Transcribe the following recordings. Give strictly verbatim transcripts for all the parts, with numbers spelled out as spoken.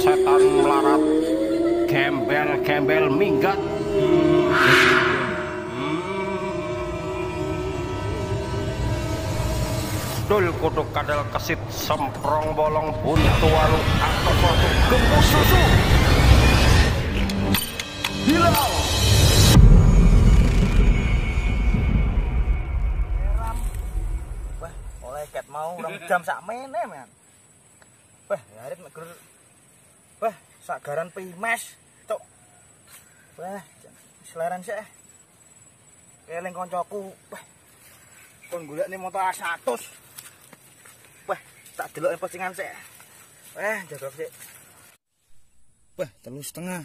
setan melarat, gembel-gembel minggat. Hmm. Dul kudu kadal kesit semprong bolong buntu walu atau suatu gembus susu. Hilal. Wah, oleh ket mau rong jam sak meneh, men. Wah, harit mek gur. Wah, sagaran pimes, cuk. Wah, seleran sik. Eling koncoku. Wah. Kon golekne motor A seratus. Wah, tak delok postingan sik. Wah, jadok sik. Wah, telu setengah.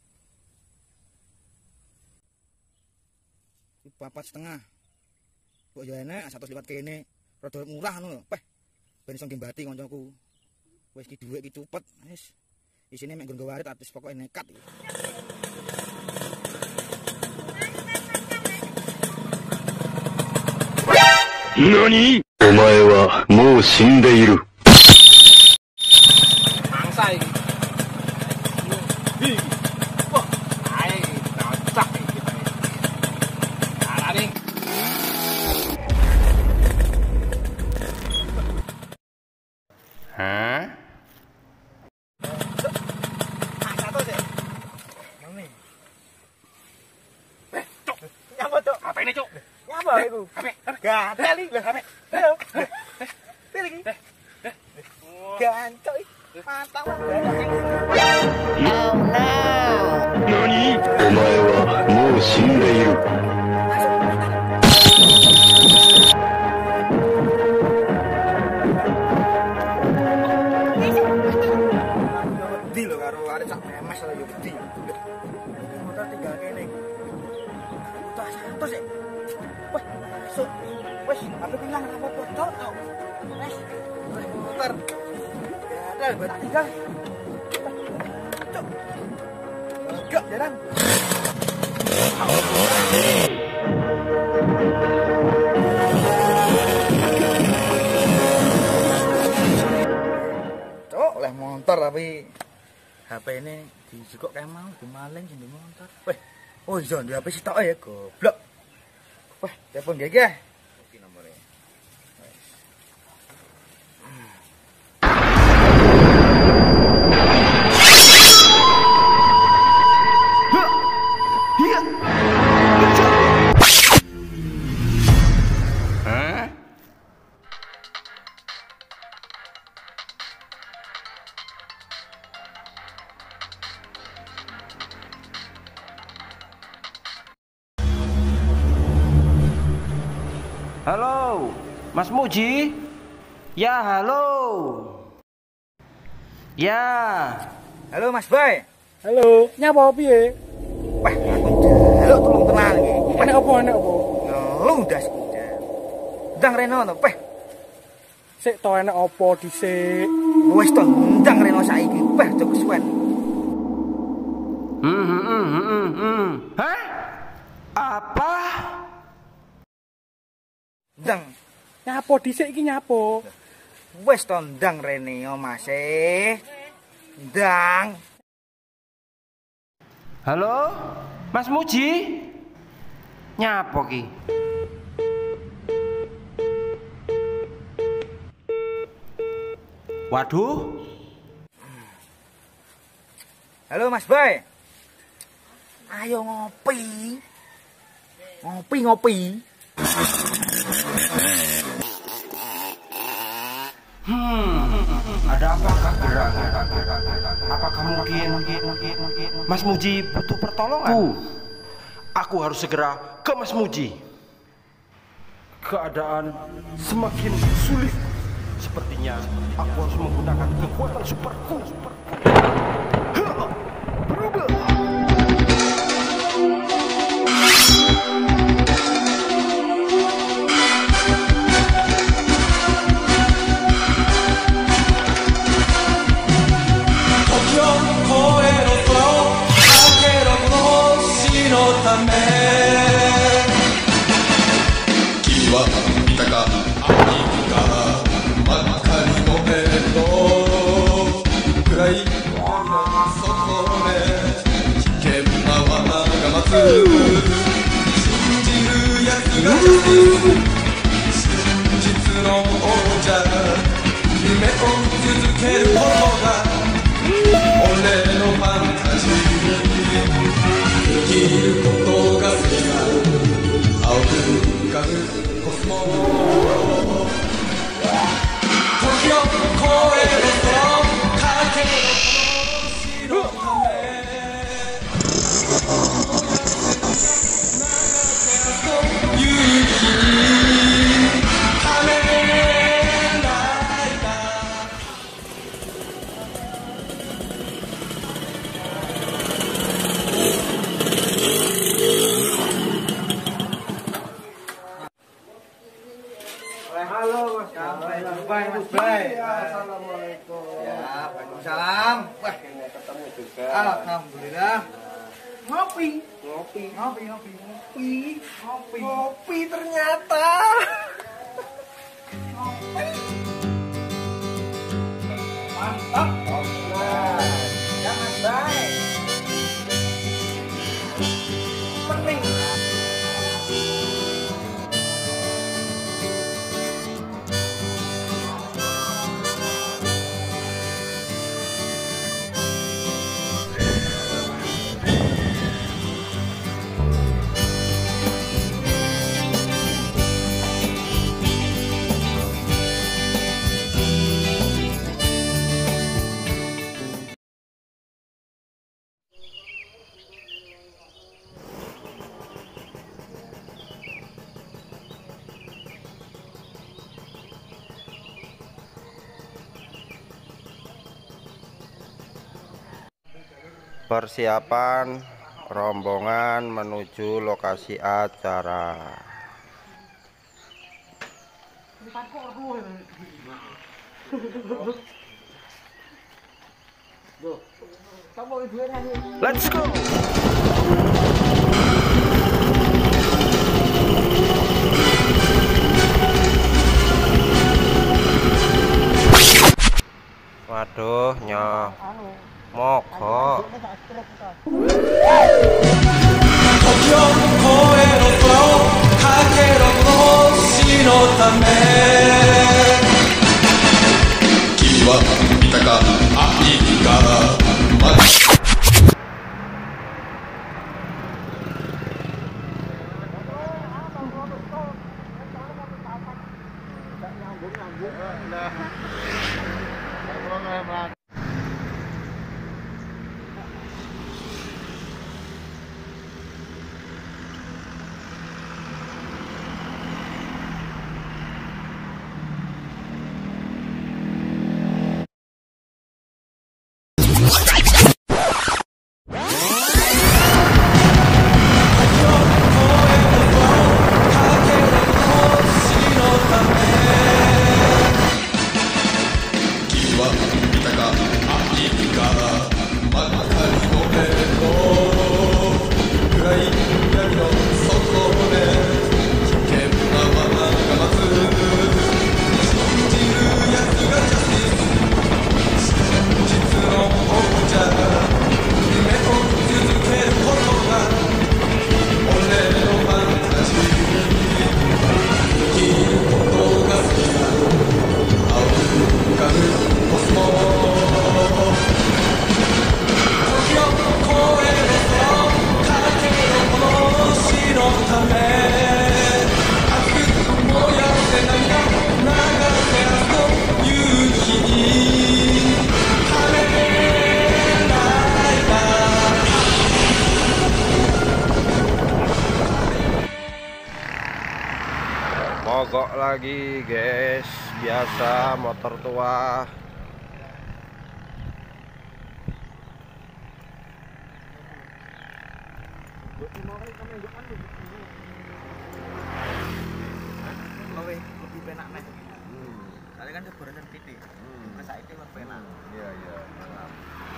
Papat setengah. Kok ya enek seratus liwat kene. Rada murah ngono lho. Wah, ben iso ngembati koncoku. Wis ki dhuwit ki cepet, wis. Isine mek nggo warit atus pokoke nekat iki. Nani? Omae wa mou shindeiru. Mangsa iki. Hi. Wah, ae cocok iki. Arane. Hah? Satu sih. Yang ini. Eh, cuk. Nyapa, cuk? Apa ini, Cuk? Nyapa iku? Apa? Gatel iki. Apa? Ayo. Pilih iki. Gancok iki. Mantap. Oh no. Nani? Omae wa mou shindeiru. Wedi lho karo arek sak memes lho yo wedi. Motor tinggal kene. Tak satu sih. Wah, masuk. Wes, apa bilang apa-apa tok tau. Wes, wes motor. Ya, ada buat tinggal. Cuk. Enggak, jarang. Cuk, oleh motor tapi H P ini dijukuk kayak mau dimaling sing di motor. Weh, oh iya di H P sitok ya goblok. Wah, telepon gak ya? Iki nomornya. Hah? Halo, Mas Muji? Ya, halo. Ya. Halo Mas Boy. Halo, nyapa piye? Wah, aku njaluk tolong tenan iki. Enek apa enek apa? Ngelung das iki. Ndang reno to, Peh. Sik to enek apa dhisik? Wis to ndang reno saiki. Peh, aja kesuwen. Hmm, hmm, hmm, hmm, hmm. Hah? Apa? Ndang. Nyapa dhisik iki nyapa? Wis to ndang rene Mas e. Ndang. Halo, Mas Muji? Nyapa ki? Waduh. Halo Mas Boy. Ayo ngopi. Ngopi ngopi. Hmm, ada apakah gerak? Apakah mungkin Mas Muji butuh pertolongan? Bu, aku harus segera ke Mas Muji. Keadaan semakin sulit. Sepertinya aku harus menggunakan kekuatan superku. Berubah. Bye. Halo Mas Bay, Mas Bay. Assalamualaikum. Ya, Waalaikumsalam. Wah, ketemu juga. Alhamdulillah. Ngopi, ngopi, ngopi, ngopi, ngopi, ngopi, ngopi ternyata. Ngopi. Mantap. Nah, ya Mas Bay. Pening. Persiapan rombongan menuju lokasi acara. Let's go. Waduh, nyoh mogok. Mogok lagi guys, biasa motor tua. Lebih lebih penak nih. Kali kan sebenarnya titik. Terus saiki lebih penak. Iya iya, mantap.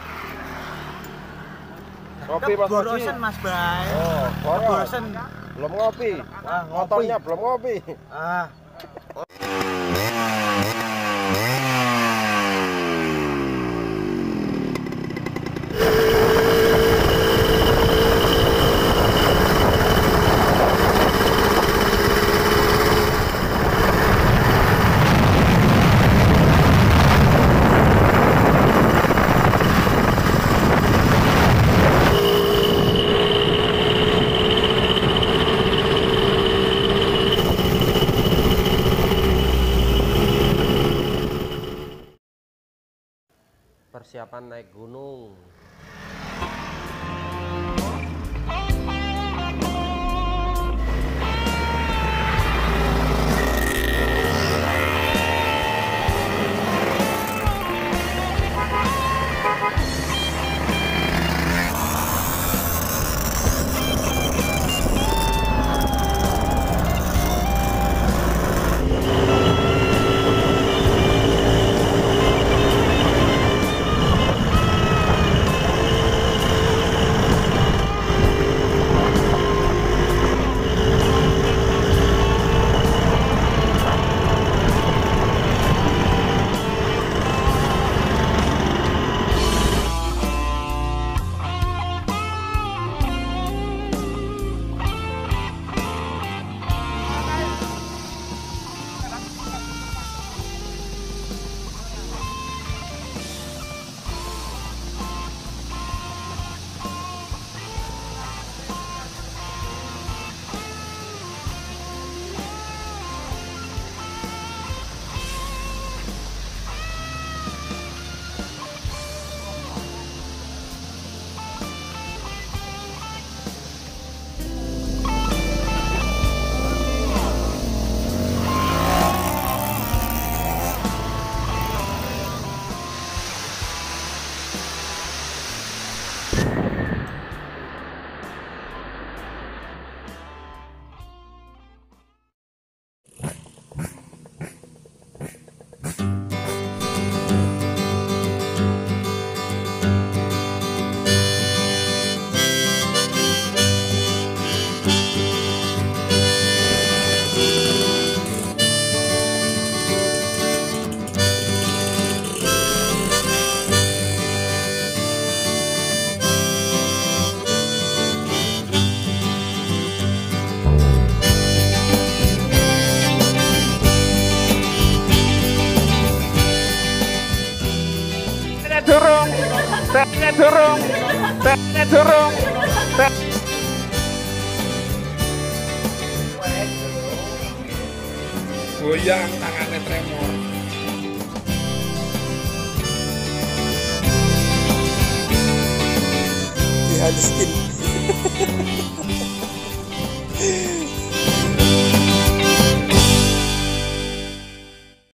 Kopi Mas Bosen Mas Bay. Oh, bosen. Belum ngopi. Wah, motornya belum ngopi. Ah. kapan naik gunung? Durung, tehnya durung, tehnya durung, teh. Goyang tangannya tremor. Dihalusin.